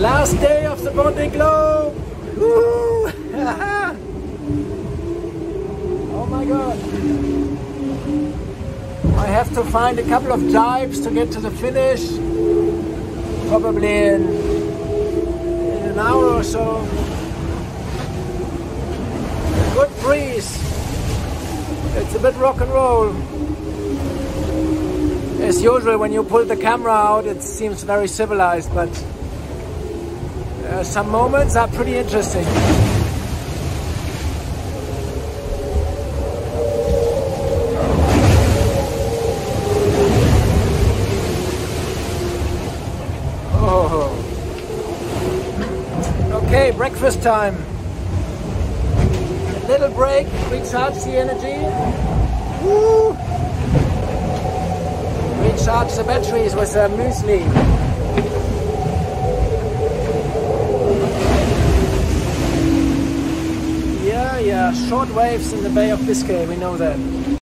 Last day of the Vendée Globe! Woo! Oh my god! I have to find a couple of jibes to get to the finish. Probably in an hour or so. Good breeze. It's a bit rock and roll. As usual, when you pull the camera out, it seems very civilized, but some moments are pretty interesting. Oh. Okay, breakfast time. A little break, recharge the energy. Woo! Recharge the batteries with a muesli. Yeah, short waves in the Bay of Biscay, we know that.